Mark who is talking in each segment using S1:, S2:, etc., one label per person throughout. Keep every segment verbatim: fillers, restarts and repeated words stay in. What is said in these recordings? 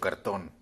S1: cartón.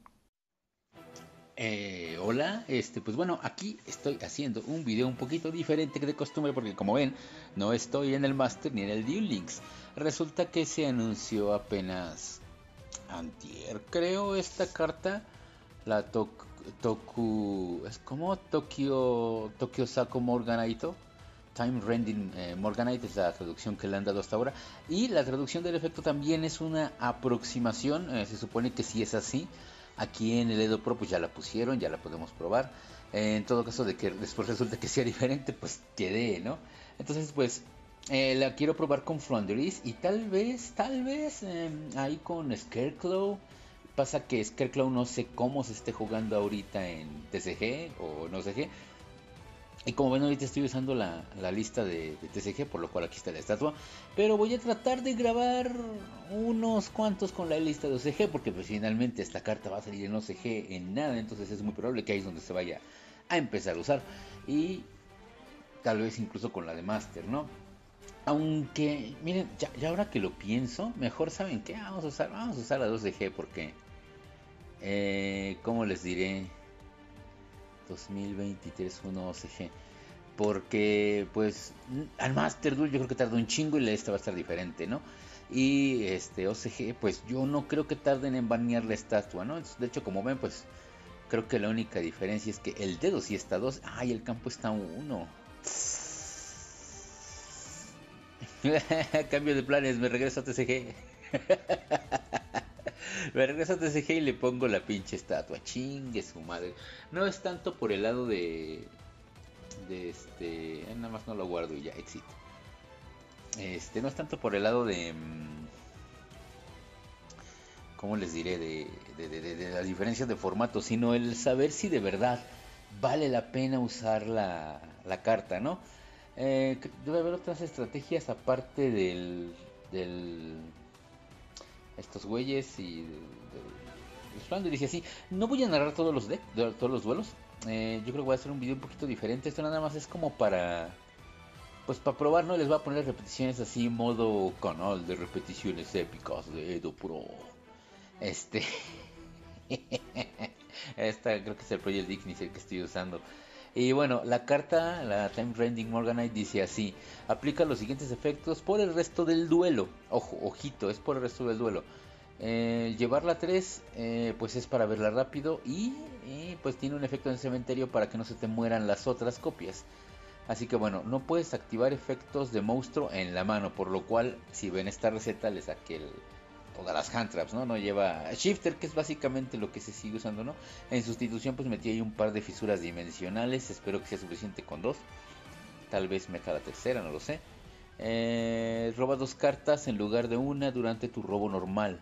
S2: Eh, hola, este, pues bueno, aquí estoy haciendo un video un poquito diferente que de costumbre porque como ven, no estoy en el Master ni en el Duel Links. Resulta que se anunció apenas antier, creo, esta carta, la Tok- Toku, es como Tokyo, Tokyo Sako Morganaito. Time Rending eh, Morganite es la traducción que le han dado hasta ahora. Y la traducción del efecto también es una aproximación. Eh, se supone que sí es así. Aquí en el Edo Pro pues ya la pusieron, ya la podemos probar. Eh, en todo caso de que después resulta que sea diferente, pues quedé, ¿no? Entonces pues eh, la quiero probar con Flanderis y tal vez, tal vez eh, ahí con Scarecrow. Pasa que Scarecrow no sé cómo se esté jugando ahorita en T C G o no sé qué. Y como ven ahorita estoy usando la, la lista de, de T C G, por lo cual aquí está la estatua. Pero voy a tratar de grabar unos cuantos con la lista de O C G, porque pues finalmente esta carta va a salir en O C G en nada. Entonces es muy probable que ahí es donde se vaya a empezar a usar. Y tal vez incluso con la de Master, ¿no? Aunque, miren, ya, ya ahora que lo pienso, mejor saben qué, vamos a usar, vamos a usar la de O C G porque, eh, ¿cómo les diré? dos mil veintitrés uno O C G. Porque pues al Master Duel yo creo que tarda un chingo y la esta va a estar diferente, ¿no? Y este O C G pues yo no creo que tarden en banear la estatua, ¿no? De hecho como ven pues creo que la única diferencia es que el dedo sí está dos. Ay, el campo está uno. Cambio de planes, me regreso a T C G. Me regreso a T C G y le pongo la pinche estatua. Chingue su madre. No es tanto por el lado de de este, nada más no lo guardo y ya, éxito. Este, no es tanto por el lado de, ¿cómo les diré? De, de, de, de, de las diferencias de formato, sino el saber si de verdad vale la pena usar la, la carta, ¿no? Eh, debe haber otras estrategias aparte del, del estos güeyes y de, de, los Flanders dice así. No voy a narrar todos los decks, todos los duelos. Eh, yo creo que voy a hacer un video un poquito diferente. Esto nada más es como para, pues para probar, ¿no? Les voy a poner repeticiones así, modo canal de repeticiones épicas de Edo Pro. Este. Esta creo que es el Project Dignity el que estoy usando. Y bueno, la carta, la Time Rending Morganite dice así: aplica los siguientes efectos por el resto del duelo. Ojo, ojito, es por el resto del duelo. Eh, llevarla a tres, eh, pues es para verla rápido y, y pues tiene un efecto en el cementerio para que no se te mueran las otras copias. Así que bueno, no puedes activar efectos de monstruo en la mano, por lo cual si ven esta receta les saqué el, todas las hand traps, ¿no? No lleva shifter, que es básicamente lo que se sigue usando, ¿no? En sustitución pues metí ahí un par de fisuras dimensionales, espero que sea suficiente con dos. Tal vez meta la tercera, no lo sé. Eh, roba dos cartas en lugar de una durante tu robo normal.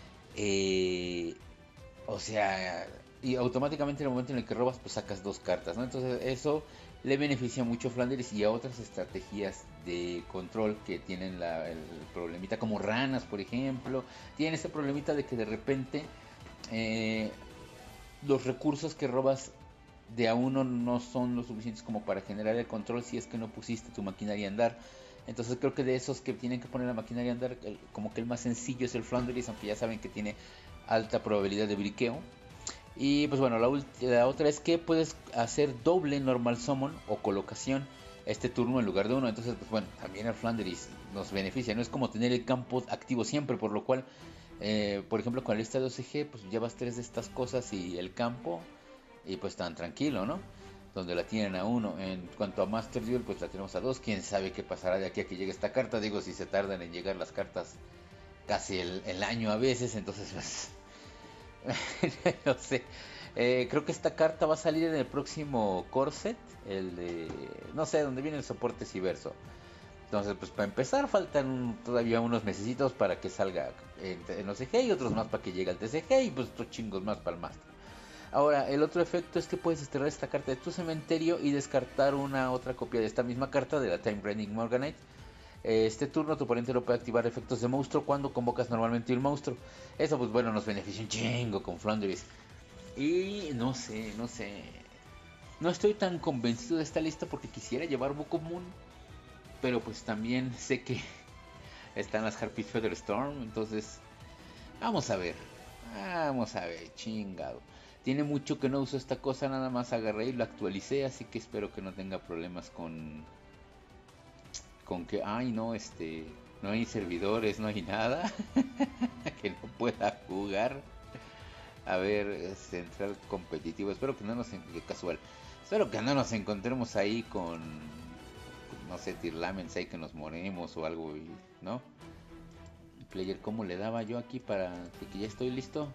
S2: Eh, o sea, y automáticamente en el momento en el que robas, pues sacas dos cartas, ¿no? Entonces eso le beneficia mucho a Flanders y a otras estrategias de control que tienen la, el problemita, como ranas, por ejemplo. Tienen ese problemita de que de repente eh, los recursos que robas de a uno no son lo suficientes como para generar el control si es que no pusiste tu maquinaria a andar. Entonces creo que de esos que tienen que poner la maquinaria a andar, el, como que el más sencillo es el Flanders, aunque ya saben que tiene alta probabilidad de briqueo. Y pues bueno, la, la otra es que puedes hacer doble normal summon o colocación este turno en lugar de uno. Entonces pues bueno, también el Flanders nos beneficia. No es como tener el campo activo siempre, por lo cual eh, por ejemplo con la lista de O C G pues llevas tres de estas cosas y el campo y pues tan tranquilo, ¿no? Donde la tienen a uno. En cuanto a Master Duel, pues la tenemos a dos. Quién sabe qué pasará de aquí a que llegue esta carta. Digo, si se tardan en llegar las cartas casi el, el año a veces, entonces pues no sé. Eh, creo que esta carta va a salir en el próximo Corset, el de, no sé, donde viene el soporte Civerso. Entonces, pues para empezar faltan todavía unos mesecitos para que salga en, en O C G y otros más para que llegue al T C G y pues otros chingos más para el Master. Ahora, el otro efecto es que puedes extraer esta carta de tu cementerio y descartar una otra copia de esta misma carta de la Time Rending Morganite. Este turno tu oponente no puede activar efectos de monstruo cuando convocas normalmente un monstruo. Eso pues bueno nos beneficia un chingo con Flanders. Y no sé, no sé. No estoy tan convencido de esta lista porque quisiera llevar Bokomon. Pero pues también sé que están las Harpy Feather Storm. Entonces, vamos a ver. Vamos a ver, chingado. Tiene mucho que no uso esta cosa, nada más agarré y lo actualicé, así que espero que no tenga problemas con con que, ay no, este, no hay servidores, no hay nada que no pueda jugar. A ver, central competitivo, espero que no nos, en- casual, espero que no nos encontremos ahí con, no sé, Tirlamens ahí que nos moremos o algo, y, ¿no? Player, ¿cómo le daba yo aquí para de que ya estoy listo?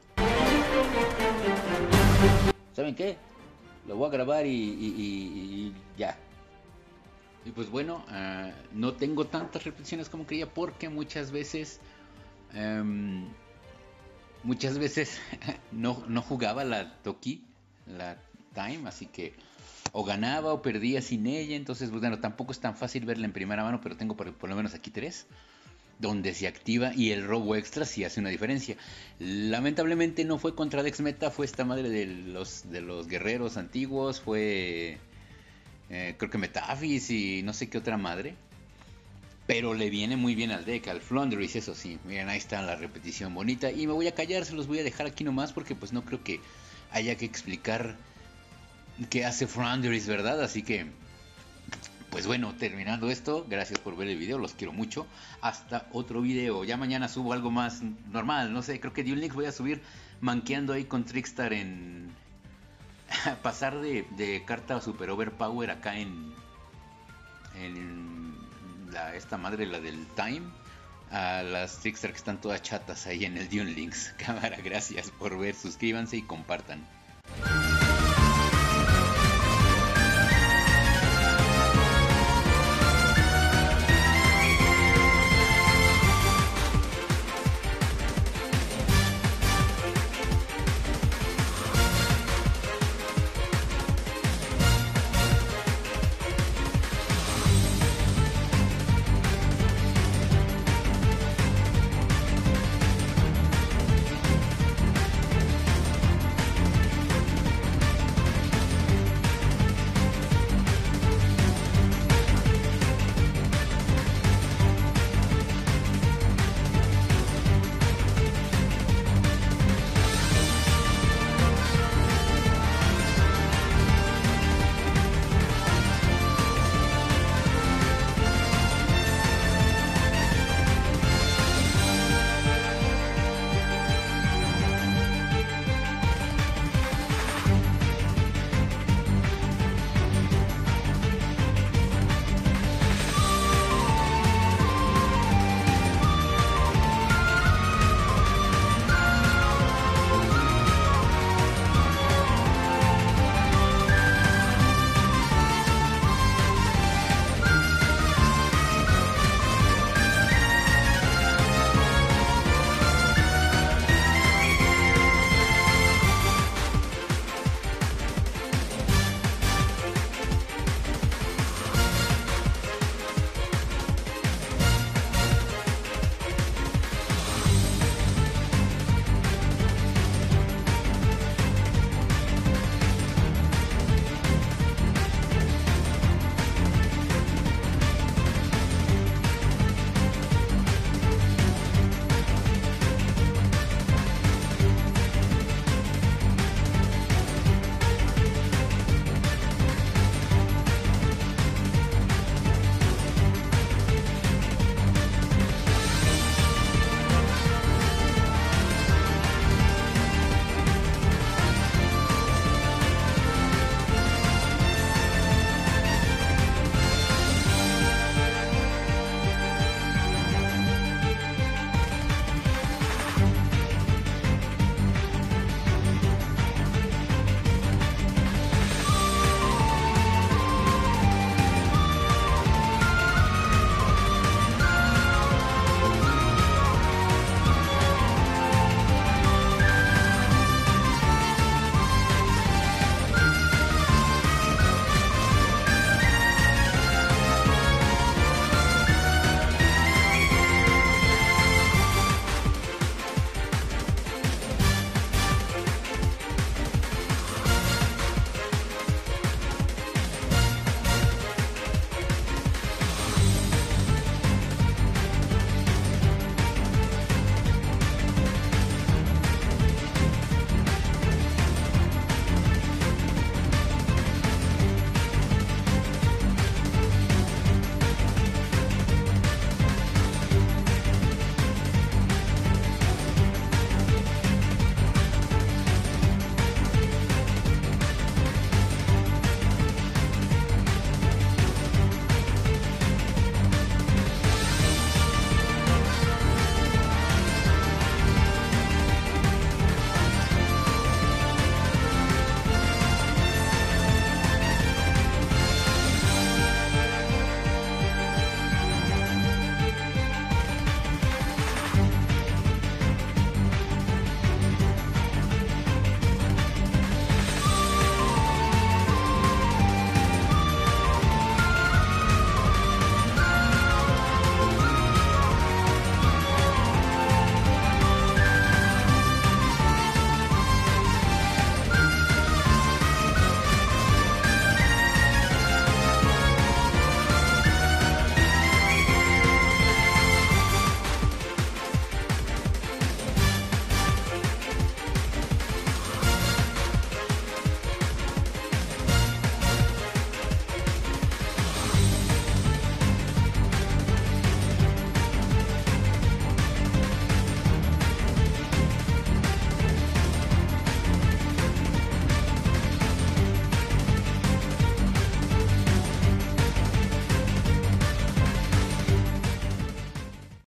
S2: ¿Saben qué? Lo voy a grabar y, y- y- y ya. Y pues bueno, ah, no tengo tantas repeticiones como creía porque muchas veces, em, muchas veces no, no jugaba la Toki, la Time, así que o ganaba o perdía sin ella. Entonces, pues bueno, tampoco es tan fácil verla en primera mano, pero tengo por, por lo menos aquí tres donde se activa y el robo extra sí hace una diferencia. Lamentablemente no fue contra Dex Meta, fue esta madre de los, de los guerreros antiguos, fue eh, creo que Metafis y no sé qué otra madre. Pero le viene muy bien al deck, al Flunderis, eso sí. Miren, ahí está la repetición bonita. Y me voy a callar, se los voy a dejar aquí nomás porque pues no creo que haya que explicar qué hace Flunderis, ¿verdad? Así que pues bueno, terminando esto, gracias por ver el video, los quiero mucho. Hasta otro video. Ya mañana subo algo más normal, no sé, creo que Duel Links voy a subir manqueando ahí con Trickstar en... pasar de, de carta super overpower acá en... en la, esta madre, la del Time, a las Trickstar que están todas chatas ahí en el Duel Links. Cámara, gracias por ver, suscríbanse y compartan.